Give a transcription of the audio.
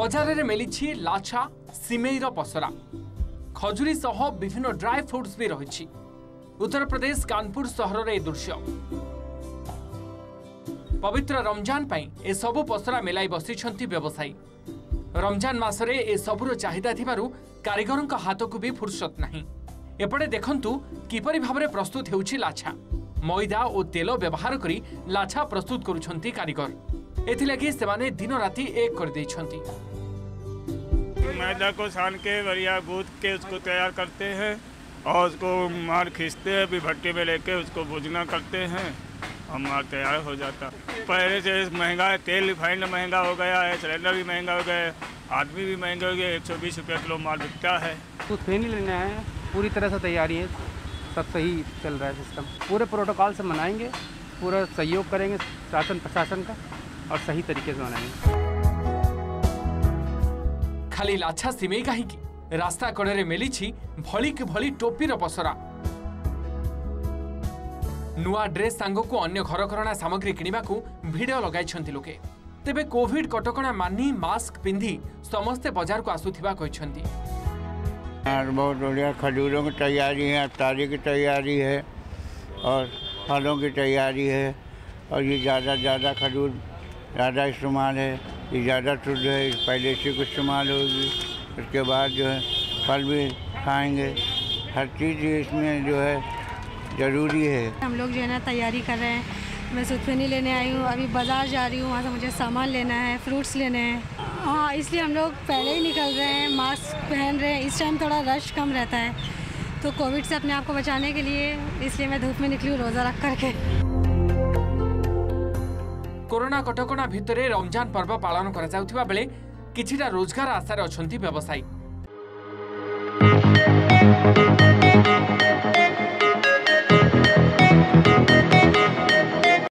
बजार में मिली लाछा सिमेईर पसरा खजुरी सह विभिन्न ड्राई फ्रुट्स भी रही। उत्तर प्रदेश कानपुर सहर में दृश्य पवित्र रमजान पाई ए सबु पसरा मिलाई बसिछंती व्यवसायी। रमजान मासरे ए सबुर चाहिदा थिबारु कारीगरों का हाथ को भी फुर्सत नहीं। एपटे देखंतु किपरि भाबरे प्रस्तुत हेउछि लाछा। मैदा और तेल व्यवहार करी लाछा प्रस्तुत करुछंती कारीगर। एथिलागि सेमाने दिन राति एक कर दैछंती। मैदा को सान के बढ़िया गूंथ के उसको तैयार करते हैं और उसको मार खींचते हैं, फिर भट्टी में लेके उसको भुजना करते हैं और मार तैयार हो जाता। पहले से महंगा है, तेल रिफाइंड महंगा हो गया है, सिलेंडर भी महंगा हो गया है, आदमी भी महंगे हो गए। 120 रुपये किलो माल बिकता है। दूध फेन ही लेना है, पूरी तरह से तैयारी है, सब सही चल रहा है सिस्टम। पूरे प्रोटोकॉल से मनाएंगे, पूरा सहयोग करेंगे शासन प्रशासन का और सही तरीके से मनाएंगे। खाली लाछा सिमेई कहीं रास्ता कड़े मिली भली कि भली टोपीर पसरा। नुआ ड्रेस सांग को अन्य घरकरणा सामग्री किणवाकू भिड़ लगाई लोके। तेबे कोविड कटकणा मानी मास्क पिंधि समस्ते बाजार को आसुथिबा कहछंती। बहुत बढ़िया खजूरों की तैयारी है, अफ्तारी की तैयारी है और फलों की तैयारी है। और ये ज़्यादा खजूर ज़्यादा इस्तेमाल है, ये ज़्यादा शुद्ध है, पहले से कुछ इस्तेमाल होगी। उसके बाद जो है फल भी खाएंगे, हर चीज़ इसमें जो है ज़रूरी है। हम लोग जो है ना तैयारी कर रहे हैं। मैं सूतफेनी लेने आई हूँ, अभी बाज़ार जा रही हूँ, वहाँ से मुझे सामान लेना है, फ्रूट्स लेने हैं। हाँ, इसलिए हम लोग पहले ही निकल रहे हैं, मास्क पहन रहे हैं। इस टाइम थोड़ा रश कम रहता है, तो कोविड से अपने आप को बचाने के लिए इसलिए मैं धूप में निकली हूँ रोज़ा रख करके। कोरोना कटकणा भितरे रमजान पर्व पालन करा जाउथिबा बेले किछिटा रोजगार आशार अछंती व्यवसायी।